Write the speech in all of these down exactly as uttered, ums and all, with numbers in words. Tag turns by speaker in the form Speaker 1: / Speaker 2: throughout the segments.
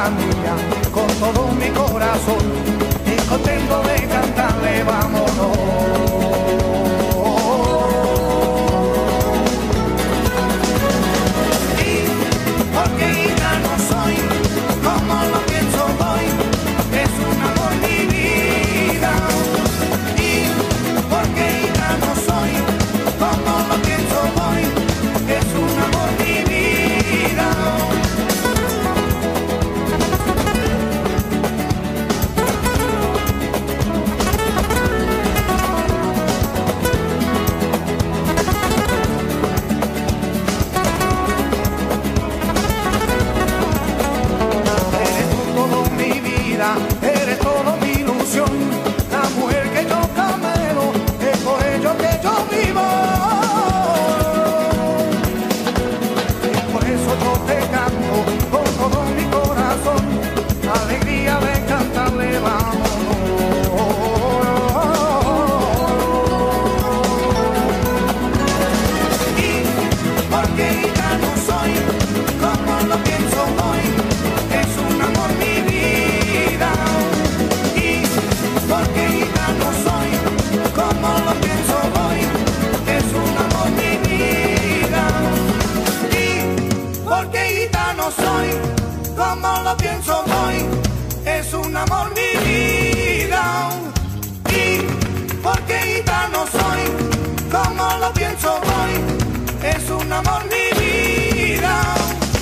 Speaker 1: una niña con todo mi corazón y contento de cantarle vámonos. Y porque gitano soy, como lo pienso voy, es un amor mi vida. Y porque gitano soy, como lo pienso voy, es un amor mi vida. Eres todo mi ilusión, la mujer que yo camelo, es por ello que yo vivo. Y por eso yo te canto con todo mi corazón, alegría de cantarle vámonos. Y porque gitano soy, como lo pienso hoy, es un amor mi vida. Porque gitano soy, como lo pienso hoy, es un amor mi vida. Y porque gitano soy, como lo pienso hoy, es un amor mi vida. Y porque gitano soy, como lo pienso hoy, es un amor mi vida.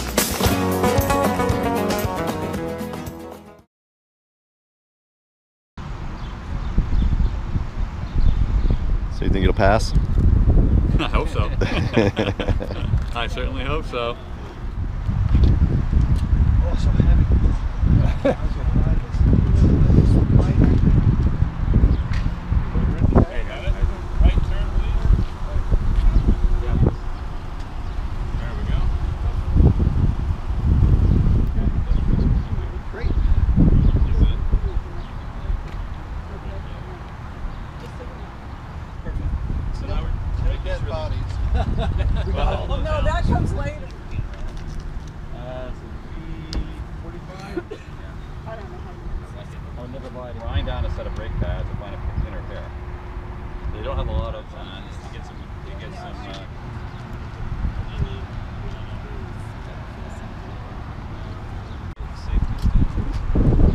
Speaker 2: So you think it'll pass?
Speaker 3: I hope so. I certainly hope so.
Speaker 4: Oh, so heavy.
Speaker 3: Hey, got it? Right turn, please. Yeah. There we go.
Speaker 4: Great.
Speaker 3: Is it? So now we're
Speaker 4: Dead bodies.
Speaker 3: well,
Speaker 5: Oh no, that comes later.
Speaker 3: Uh, so B forty-five?
Speaker 5: I don't know how you
Speaker 3: Oh, never mind. Grind down a set of brake pads to find a pin or pair. They don't have a lot of, uh, just to get some, to get some, uh, safety stuff.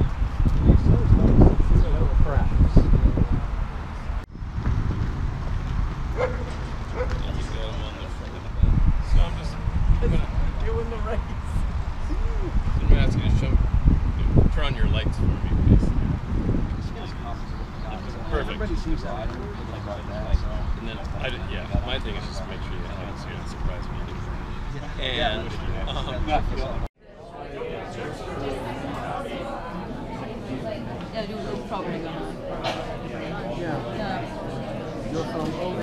Speaker 3: So I'm just gonna,
Speaker 5: doing the race.
Speaker 3: I'm gonna ask you to show, turn on your lights for me, please. Perfect.
Speaker 4: Everybody seems to like that. So.
Speaker 3: And then, I did, yeah, my thing is just to make sure you haven't seen it surprise me. And, um,
Speaker 6: Yeah, you're probably gonna.
Speaker 4: Yeah.
Speaker 6: Yeah.
Speaker 4: You're from over.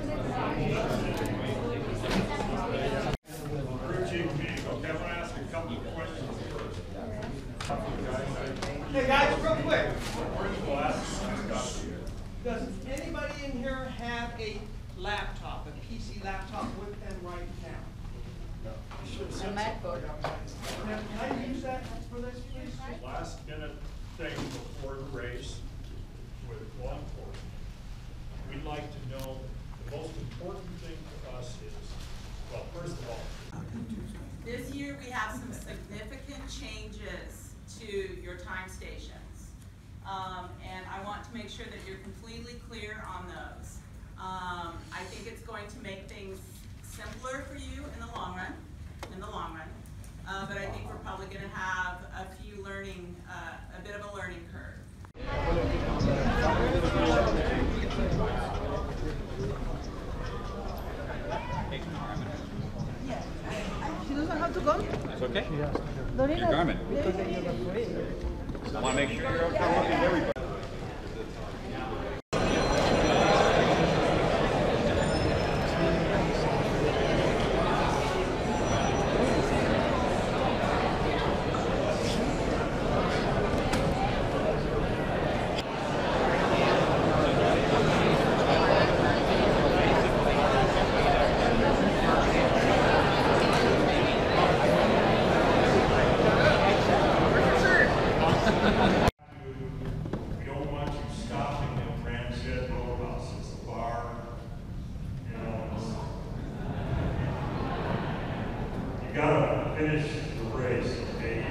Speaker 7: Crew chief meeting. Okay, I'm gonna ask a couple of questions first.
Speaker 8: Hey guys, real quick.
Speaker 7: Where's the glasses? I got you.
Speaker 8: Does anybody in here have a laptop, a P C laptop with them right now?
Speaker 6: A MacBook.
Speaker 8: Now, can I use that for this, please?
Speaker 7: Last minute thing before the race with law enforcement. We'd like to know, the most important thing to us is, well, first of all,
Speaker 9: this year we have some significant changes to your time stations. Um, and I want to make sure that you're completely clear on those. Um, I think it's going to make things simpler for you in the long run, in the long run. Uh, but I think we're probably going to have a few learning, uh, a bit of a learning curve.
Speaker 5: She doesn't have to go?
Speaker 3: it's okay.
Speaker 5: Dorina,
Speaker 3: Your garment. I want to make sure you're okay with everybody.
Speaker 7: race. Okay?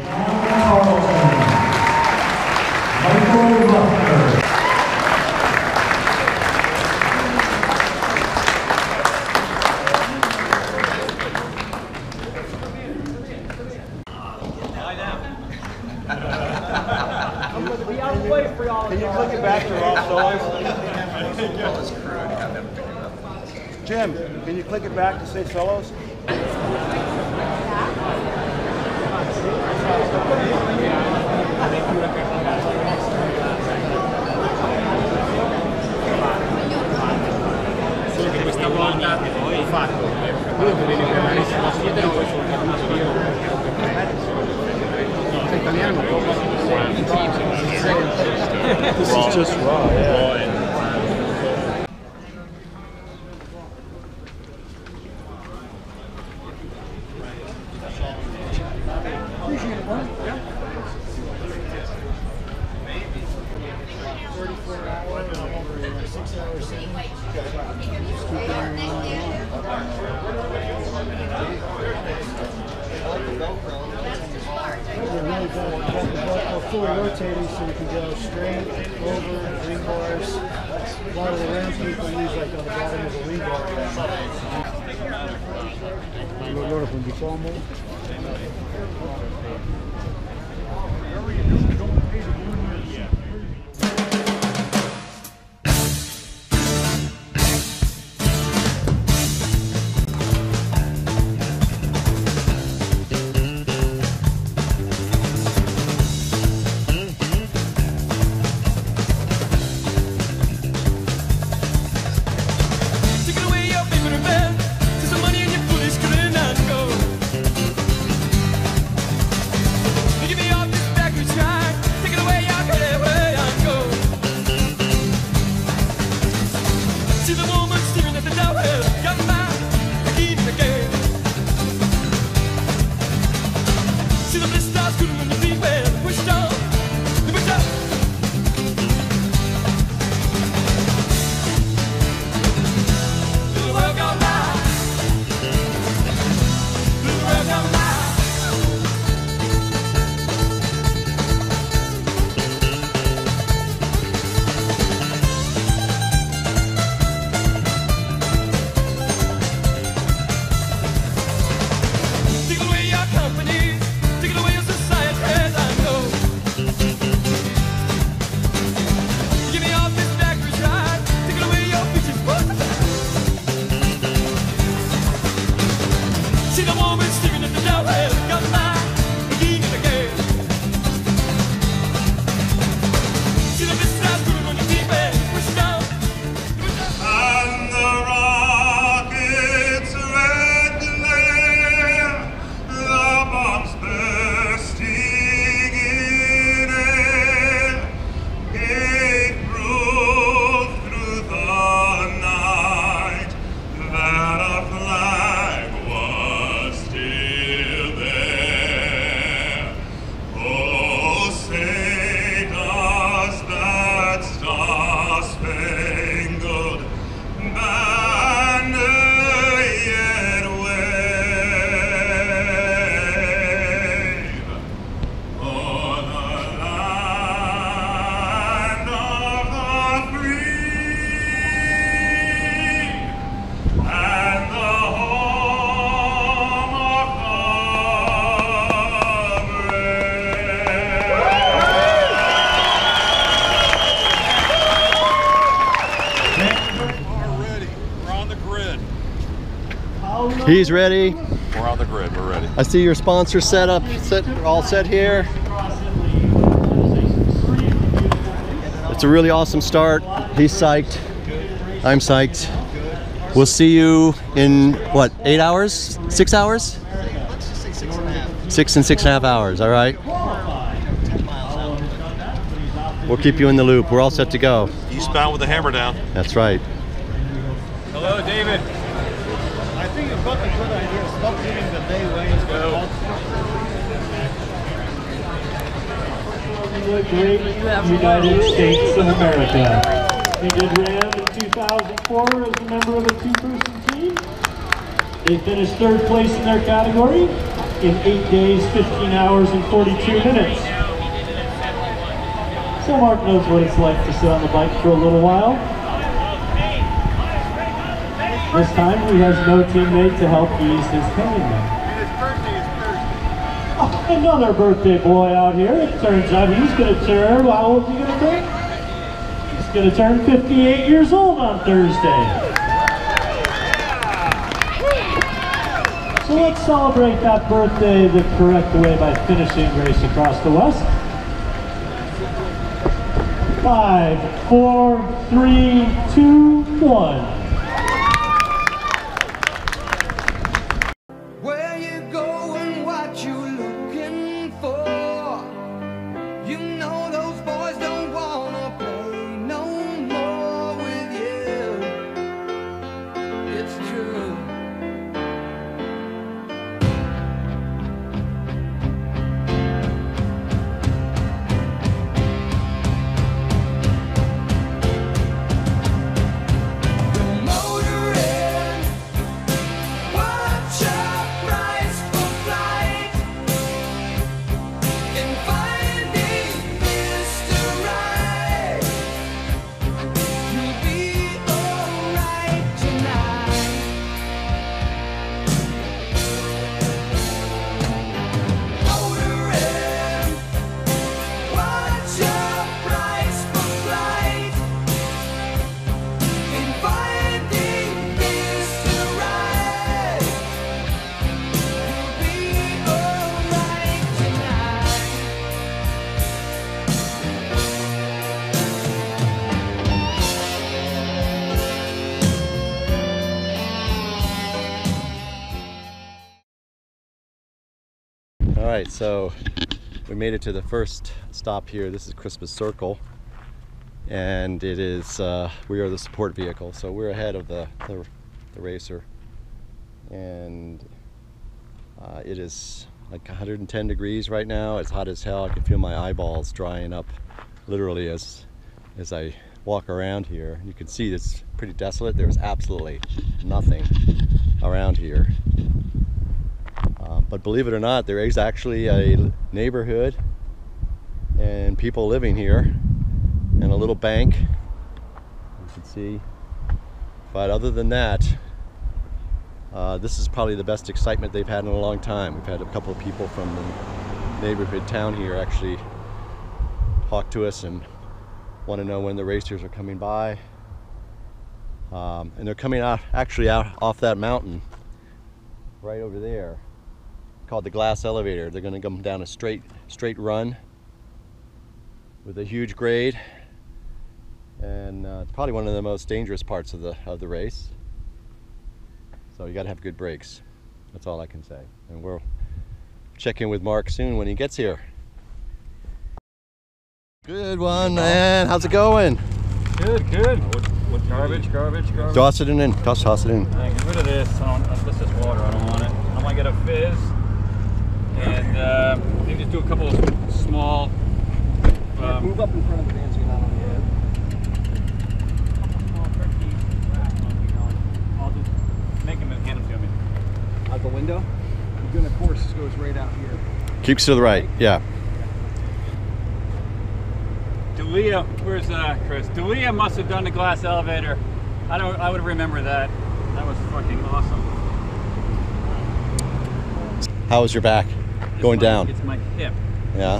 Speaker 4: Can you click it back to Rob Solos? Jim, can you click it back to say solos?
Speaker 10: Questa volta ho fatto quello che devi fare italiano.
Speaker 4: This is just raw, yeah.
Speaker 11: Fully rotating so you can go straight, over, wing bars. A lot of the round people use like on the bottom of the wing bar. Loro con diciamo.
Speaker 2: He's ready.
Speaker 3: We're on the grid. We're ready.
Speaker 2: I see your sponsor set up, set, all set here. It's a really awesome start. He's psyched. I'm psyched. We'll see you in what, eight hours? Six hours? Six and six and a half hours, all right? We'll keep you in the loop. We're all set to go.
Speaker 3: Eastbound with the hammer down.
Speaker 2: That's right.
Speaker 3: Hello, David.
Speaker 11: I think you've got a good idea. Stop giving the day away. Let's go.
Speaker 12: Great United States of America. He did ran in two thousand four as a member of a two-person team. They finished third place in their category. in eight days, fifteen hours, and forty-two minutes. So Mark knows what it's like to sit on the bike for a little while. This time he has no teammate to help ease his pain. Oh, another birthday boy out here. It turns out he's going to turn, how old is he going to turn? He's going to turn fifty-eight years old on Thursday. So let's celebrate that birthday the correct way by finishing Race Across the West. Five, four, three, two, one.
Speaker 1: Where you going, what you looking for? You know those boys don't wanna play no more with you. It's true.
Speaker 2: All right, so we made it to the first stop here. This is Christmas Circle, and it is uh, we are the support vehicle, so we're ahead of the the, the racer, and uh, it is like one hundred ten degrees right now. It's hot as hell. I can feel my eyeballs drying up literally as as I walk around here. You can see it's pretty desolate. There's absolutely nothing around here. Um, but believe it or not, there is actually a neighborhood and people living here, and a little bank, you can see. But other than that, uh, this is probably the best excitement they've had in a long time. We've had a couple of people from the neighborhood town here actually talk to us and want to know when the racers are coming by. Um, and they're coming out, actually out off that mountain right over there, called the Glass Elevator. They're going to come down a straight straight run with a huge grade, and uh, it's probably one of the most dangerous parts of the of the race. So you got to have good brakes. That's all I can say. And we'll check in with Mark soon when he gets here. Good one, man. How's it going?
Speaker 3: Good, good. What, what garbage, garbage, garbage?
Speaker 2: Toss it in. Toss, toss it in.
Speaker 3: Right, get rid of this. I don't, this is water. I don't want it. I might get a fizz. And uh, maybe just do a couple of small. Um,
Speaker 8: Move up in front of the van so you're not on the head.
Speaker 3: I'll just make him and hand them to me.
Speaker 8: Out the window? You're gonna, of course, this goes right out here.
Speaker 2: Keeps to the right, yeah.
Speaker 3: Dalia, where's uh, Chris? Dalia must have done the glass elevator. I don't. I would remember that. That was fucking awesome.
Speaker 2: How was your back?
Speaker 3: It's
Speaker 2: Going
Speaker 3: my,
Speaker 2: down?
Speaker 3: It's my hip.
Speaker 2: Yeah.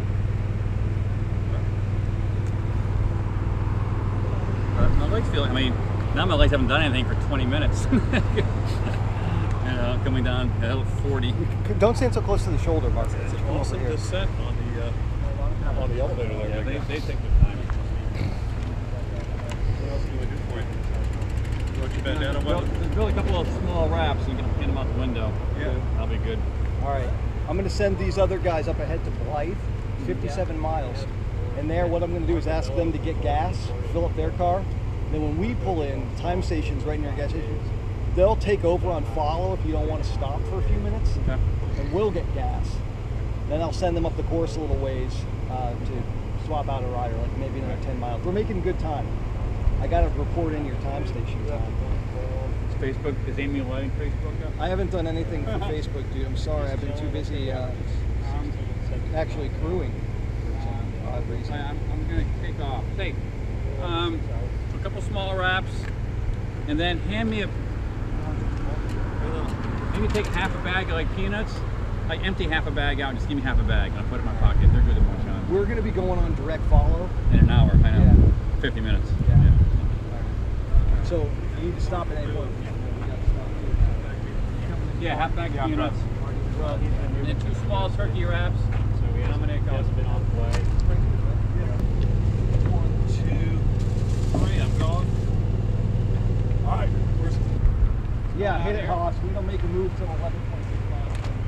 Speaker 3: Uh, my legs feel. I mean, now my legs haven't done anything for twenty minutes. You know, coming down the hill forty.
Speaker 8: Don't stand so close to the shoulder, Mark. It's an
Speaker 7: awesome descent on the uh, on the elevator there.
Speaker 3: Yeah, they, they take their time.
Speaker 7: What else can we do for you? You want your bandana
Speaker 3: Build,
Speaker 7: weapon?
Speaker 3: build a couple of small wraps and you can get them out the window.
Speaker 7: Yeah.
Speaker 3: That'll be good.
Speaker 8: All right. I'm going to send these other guys up ahead to Blythe, fifty-seven miles. And there, what I'm going to do is ask them to get gas, fill up their car. Then when we pull in, time stations right near gas stations, they'll take over on follow if you don't want to stop for a few minutes.
Speaker 3: Okay.
Speaker 8: And we'll get gas. Then I'll send them up the course a little ways uh, to swap out a rider, like maybe another ten miles. We're making good time. I got to report in your time station time.
Speaker 3: Facebook, is Amy letting Facebook up?
Speaker 8: I haven't done anything for Facebook, dude. I'm sorry. I've been too busy uh, actually crewing for some odd reason.
Speaker 3: I'm, I'm going to take off. Hey, um, a couple small wraps, and then hand me a, maybe take half a bag of like peanuts. Like empty half a bag out and just give me half a bag and I'll put it in my pocket. They're good at one shot.
Speaker 8: We're going to be going on direct follow.
Speaker 3: In an hour, I know.
Speaker 8: Yeah.
Speaker 3: fifty minutes.
Speaker 8: Yeah.
Speaker 3: yeah.
Speaker 8: So you need to stop at any point.
Speaker 3: Yeah, half bag of peanuts. And then two small turkey wraps. So we Dominic has been on the way.
Speaker 7: One, two, three, I'm going. All right, where's
Speaker 8: Yeah, hit it, Haas. We don't make a move till eleven point six miles.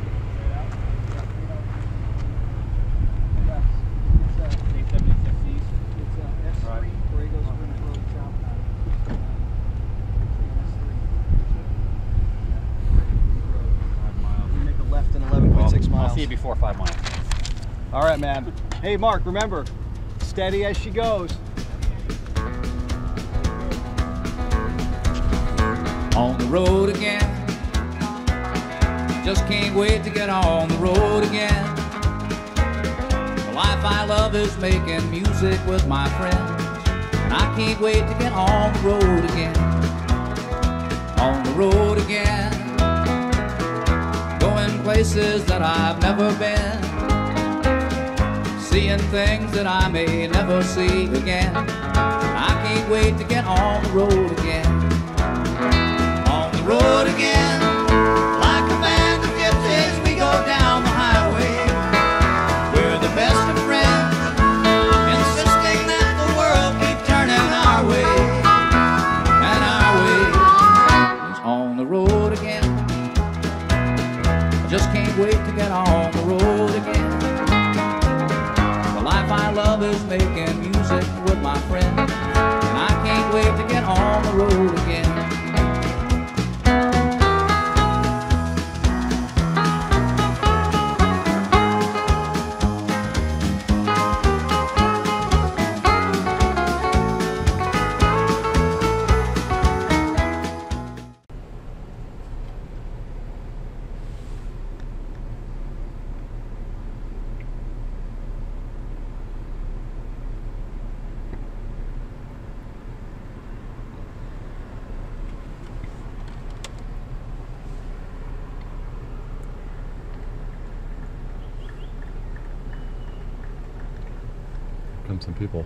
Speaker 3: I'll see you before five miles.
Speaker 8: All right, man. Hey, Mark, remember, steady as she goes.
Speaker 13: On the road again. Just can't wait to get on the road again. The life I love is making music with my friends, and I can't wait to get on the road again. On the road again. Going places that I've never been, seeing things that I may never see again. I can't wait to get on the road again. On the road again, like a band of gypsies, we go down the highway. We're the best of friends, insisting that the world keep turning our way, and our way is on the road again. I just can't wait to get on the road again. The life I love is making music with my friends, and I can't wait to get on the road again.
Speaker 2: Come some people.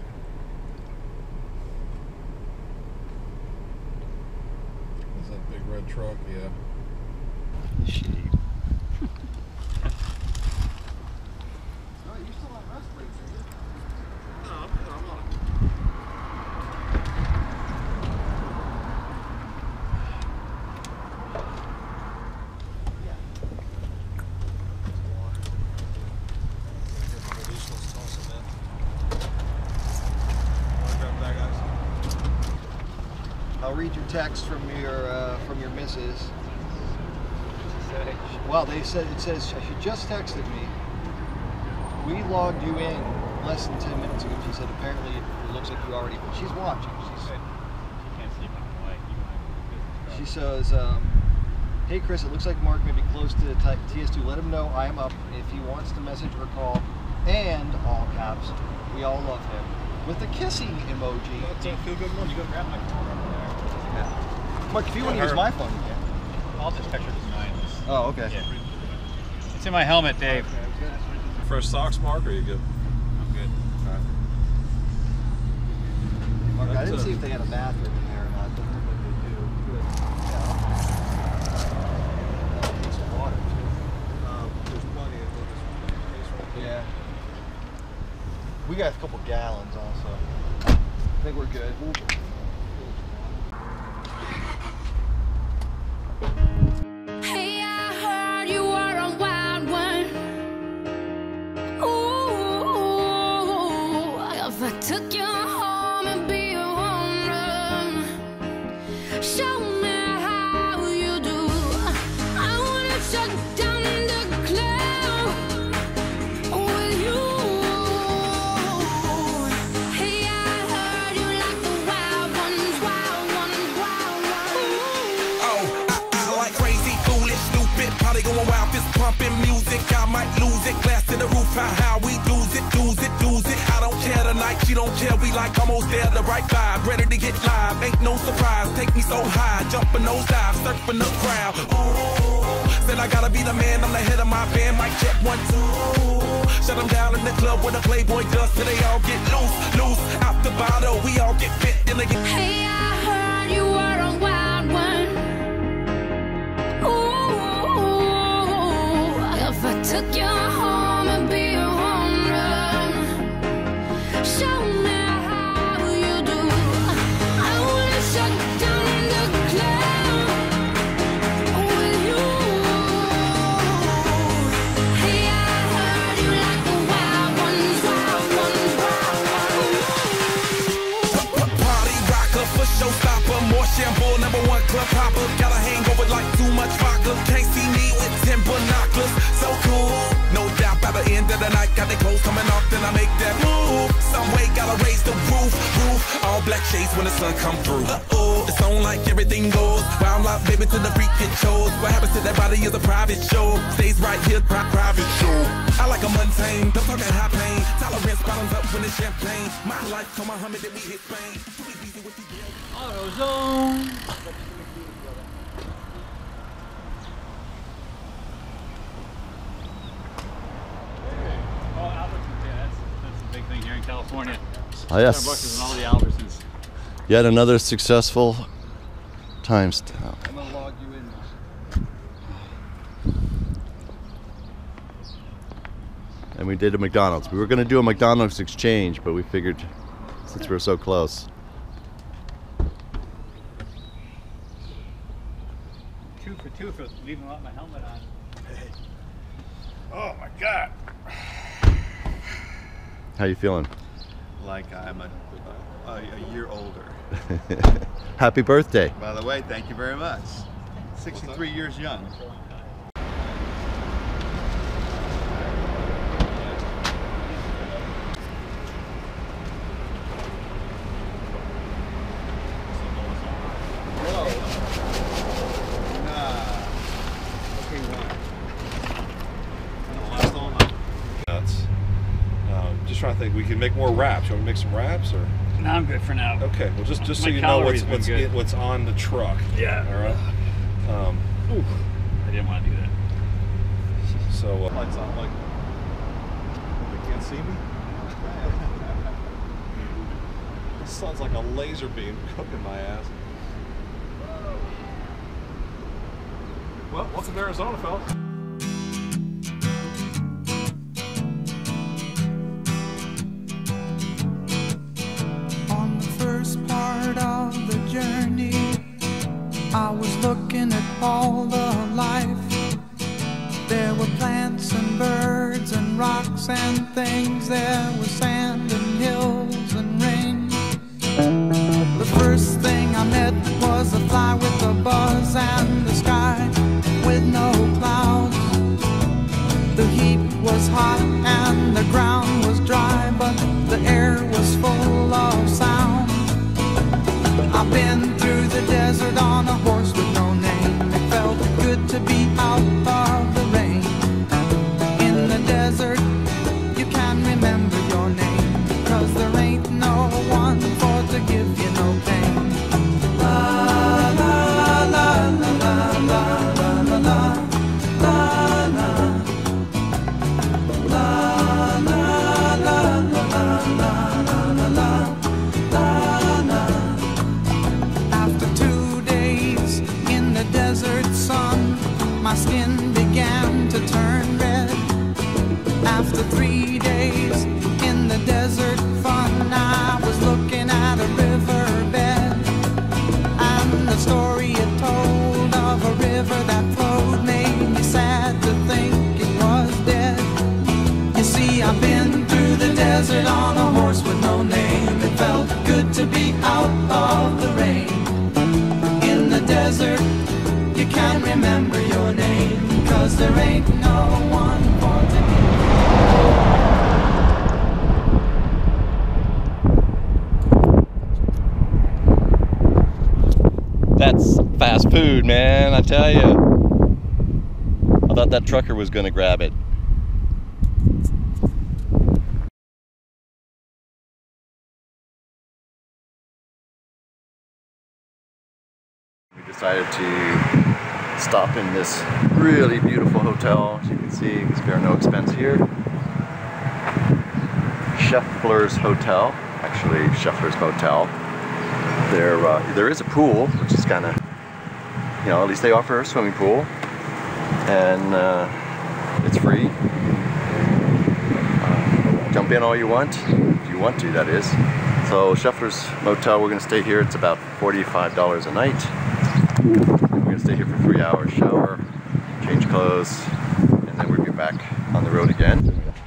Speaker 14: Is that big red truck? Yeah.
Speaker 2: Sheep.
Speaker 14: Oh, you still on rest breaks, are you? No, I'm good. I'm on.
Speaker 8: I'll read your text from your uh, from your missus. Well, they said it says she just texted me. We logged you in less than ten minutes ago. She said apparently it looks like you already. She's watching. She's,
Speaker 3: She can't sleep on the way.
Speaker 8: she says, um, "Hey Chris, it looks like Mark may be close to T S two. Let him know I am up if he wants to message or call." And all caps, we all love him with a kissing emoji.
Speaker 3: Do you feel good, Mark? You go grab my phone over there.
Speaker 8: Yeah. Mark, if you want to use my phone, you can.
Speaker 3: I'll just picture this nine.
Speaker 8: Oh, okay.
Speaker 3: Yeah. It's in my helmet, Dave.
Speaker 14: Fresh socks, Mark, or are you good?
Speaker 3: I'm good.
Speaker 14: All right.
Speaker 8: Mark, I
Speaker 14: That's
Speaker 8: didn't
Speaker 14: a-
Speaker 8: see if they had a bathroom in there or not. Doesn't look like they do. Good. Yeah. Oh, need some water too.
Speaker 14: Um, there's plenty of those.
Speaker 8: Yeah. We got a couple gallons also. I think we're good.
Speaker 15: Hey, I heard you were a wild one. Ooh, if I took you home and be a woman, show me how you do. I wanna shut down the club with you. Hey, I heard you like the wild ones, wild ones, wild ones.
Speaker 16: How, how we lose it, lose it, lose it. I don't care tonight, she don't care. We like almost there, the right vibe. Ready to get live, ain't no surprise. Take me so high, jumping those dives, surfing the crowd. Ooh, said I gotta be the man, I'm the head of my band. Mic check one, two. Shut them down in the club where the Playboy does, so they all get loose, loose. Out the bottle, we all get fit in again.
Speaker 15: Hey, I heard you were a wild one. Ooh, if I took you home and be a home run, show me how you do. I wanna shut down the club with you. Hey, I heard you like the wild ones, wild ones, wild ones.
Speaker 16: Party rocker, for showstopper, more shampoo, number one club hopper. Got a hangover like too much vodka. Can't see me with ten binoculars. So cool, no doubt by the end of the night, got the clothes coming off, then I make that move. Some way gotta raise the roof, roof. All black shades when the sun come through. Uh-oh, it's on like everything goes. Wild out, baby, to the freak it shows. What happens to that body is a private show. Stays right here, pri private show. I like a mundane, don't talk at high pain. Tolerance bottoms up when it's champagne. My life, come on, Muhammad, then we hit Spain.
Speaker 3: AutoZone. Oh, Albertsons, yeah, that's, that's a big thing here in California.
Speaker 2: Oh, yes.
Speaker 3: Starbucks and all the Albertsons.
Speaker 2: Yet another successful time stop.
Speaker 8: I'm gonna log you in.
Speaker 2: And we did a McDonald's. We were going to do a McDonald's exchange, but we figured since we were so close.
Speaker 3: Two for two for leaving without my helmet on.
Speaker 14: Oh my God.
Speaker 2: How you feeling?
Speaker 14: Like I'm a, a, a year older.
Speaker 2: Happy birthday.
Speaker 14: By the way, thank you very much. sixty-three years young.
Speaker 17: Trying to think, we can make more wraps. You want to make some wraps, or?
Speaker 3: No, I'm good for now.
Speaker 17: Okay, well, just just so
Speaker 3: My
Speaker 17: you know what's
Speaker 3: calories
Speaker 17: what's
Speaker 3: been good.
Speaker 17: in, what's on the truck.
Speaker 3: Yeah.
Speaker 17: All right. Um,
Speaker 3: Ooh, I didn't want to do that.
Speaker 17: So uh,
Speaker 14: Lights on, like they can't see me. This sounds like a laser beam cooking my ass. Well, welcome to Arizona, fellas.
Speaker 1: I was looking at all the life. There were plants and birds and rocks and things. There was sand and hills and rain. The first thing I met was a fly with a buzz and the sky with no clouds. The heat was hot and the ground was dry, but the air was full of sound. I've been through the desert on a horse with no name. It felt good to be out of the rain. In the desert, you can remember your name, 'cause there ain't no one for to give you no pain. La la la la la la la la la la la la la la la la la. Desert sun, my skin began to turn red. After three days in the desert fun, I was looking at a riverbed, and the story it told of a river that flowed made me sad to think it was dead. You see, I've been through the desert on a horse with no name. It felt good to be out of the rain. In the desert, you can't remember your name, 'cause there ain't no one for to
Speaker 2: give. That's fast food, man, I tell you. I thought that trucker was gonna grab it. decided to stop in this really beautiful hotel. As you can see, we spare no expense here. Scheffler's Hotel, actually Scheffler's Motel. There, uh, there is a pool, which is kind of, you know, at least they offer a swimming pool, and uh, it's free. Uh, jump in all you want, if you want to, that is. So Scheffler's Motel, we're going to stay here. It's about forty-five dollars a night. We're going to stay here for three hours, shower, change clothes, and then we'll be back on the road again.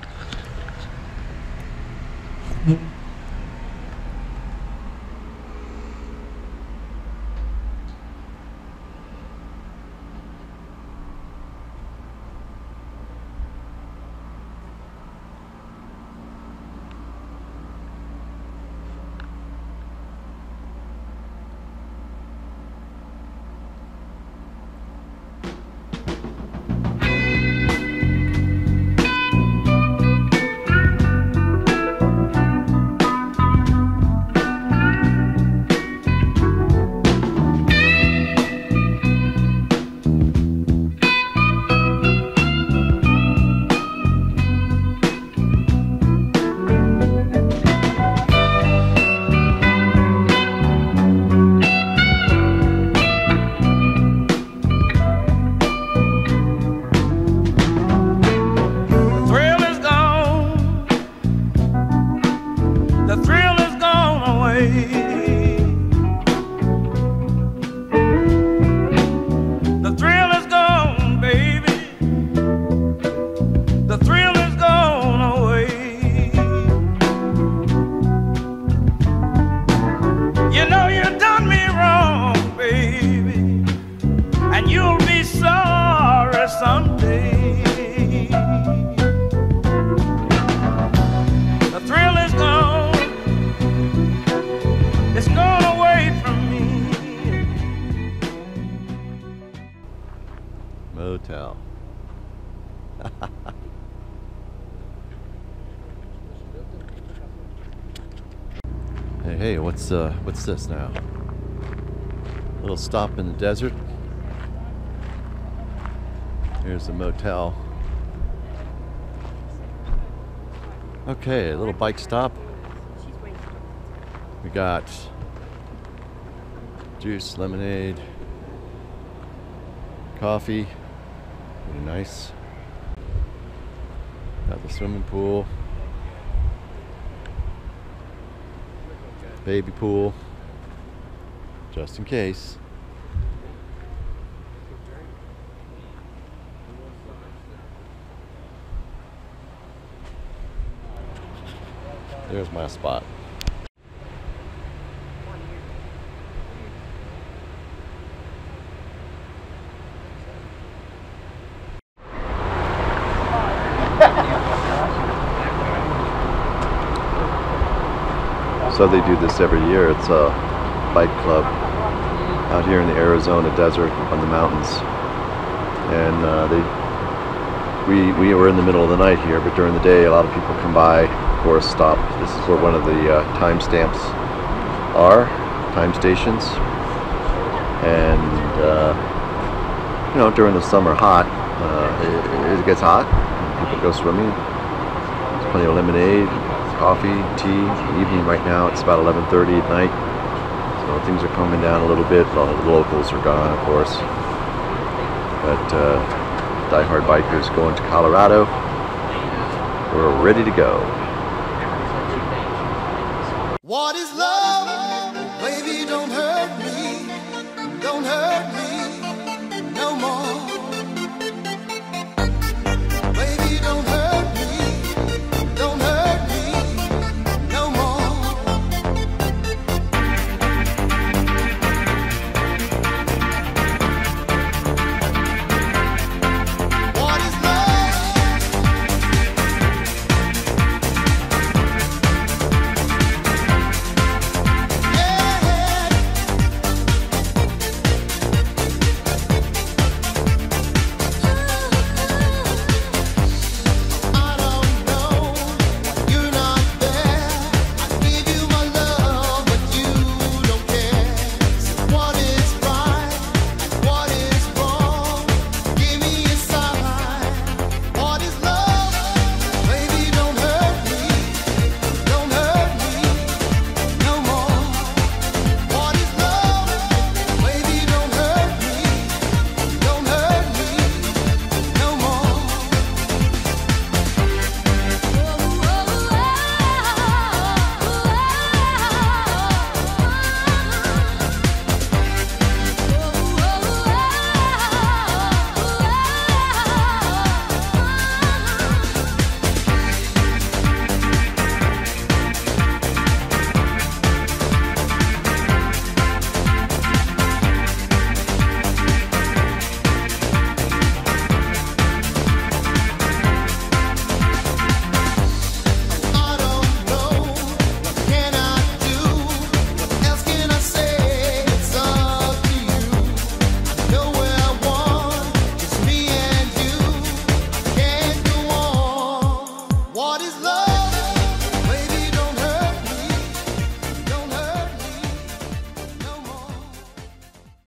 Speaker 2: Motel. Hey, hey, what's uh, what's this now? A little stop in the desert. Here's the motel. Okay, a little bike stop. We got juice, lemonade, coffee. Really nice. Got the swimming pool, baby pool, just in case. There's my spot. So they do this every year. It's a bike club out here in the Arizona desert on the mountains, and uh, they we we were in the middle of the night here, but during the day a lot of people come by for a stop. This is where one of the uh, time stamps are, time stations, and uh, you know, during the summer hot, uh, it, it gets hot. People go swimming. There's plenty of lemonade, coffee, tea. Evening right now, it's about eleven thirty at night, so things are calming down a little bit. A lot of the locals are gone, of course, but uh, die-hard bikers going to Colorado, we're ready to go.
Speaker 1: What is love? Baby, don't hurt me, don't hurt me no more. Baby, don't hurt me, don't hurt me no more. What is love? What is love?